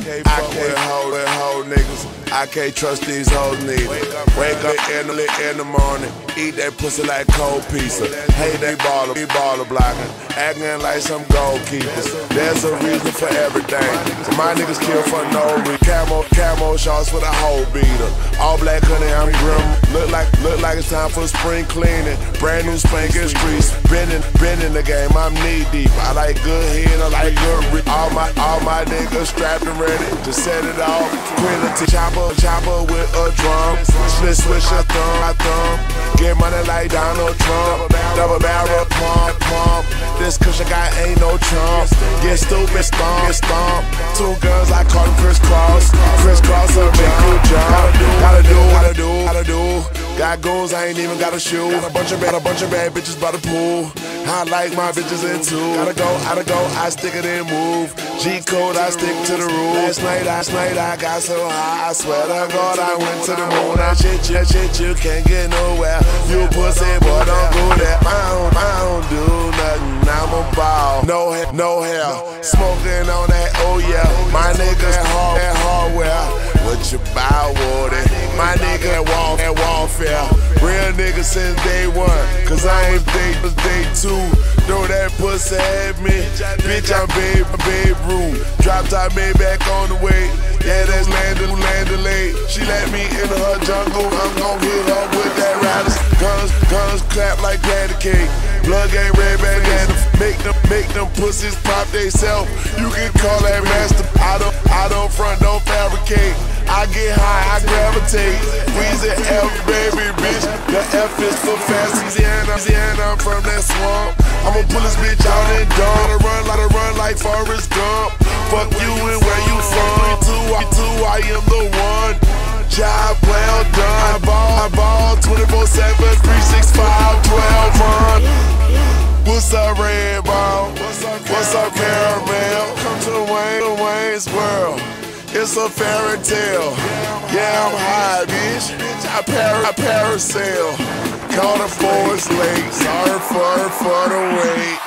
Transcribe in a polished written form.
I can't hold with hoe niggas. I can't trust these hoes neither. Wake up in the morning, eat that pussy like cold pizza. Hate they baller blocking, acting like some goalkeepers. There's a reason for everything. My niggas kill for no reason. Camo shorts with a hoe beater. All black honey, I'm grim. Look like it's time for spring cleaning. Brand new spanking streets. Been in the game, I'm knee deep. I like good head, I like good reach. All my niggas strapped and ready to set it off. Quility chopper with a drum. Switch a thumb. Get money like Donald Trump. Double barrel pump. This cushion guy ain't no chump. Get stupid, stomp. Two guns, I call them crisscross. Crisscross will make you jump. Gotta do. Got goons, I ain't even got a shoe. Got a bunch of bad bitches by the pool. I like my bitches in two. Gotta go, I stick it and move. G-code, I stick to the rule. Last night I got so high, I swear to God I went to the moon. That shit you can't get nowhere. You pussy boy, don't go there. I don't do nothing, I'm a ball. No hair, smoking on that, oh yeah. My niggas hardware. What you buy, Woody? My nigga at warfare. Real nigga since day one. Cause I ain't day two. Throw that pussy at me. Bitch, I'm Babe Ruth. Drop top made back on the way. Yeah, that's landed late. She let me in her jungle. I'm gon' hit her with that riders. Guns clap like patty cake. Blood game red bandana. Make them pussies pop they self. You can call that master. I don't front, don't fabricate. I get high, I gravitate. Weezy F, baby, bitch. The F is for fast, and I'm from that swamp. I'ma pull this bitch out and dump. Gotta run like Forrest Gump. Fuck you and where you from. Two, I am the one. Job well done. I ball 24/7, 365, 12 months. What's up, Red Ball? What's up, Caramel? Come to Wayne's World. It's a fairy tale. Yeah, I'm high, bitch. I parasail. Call the force late. Sorry for the wait.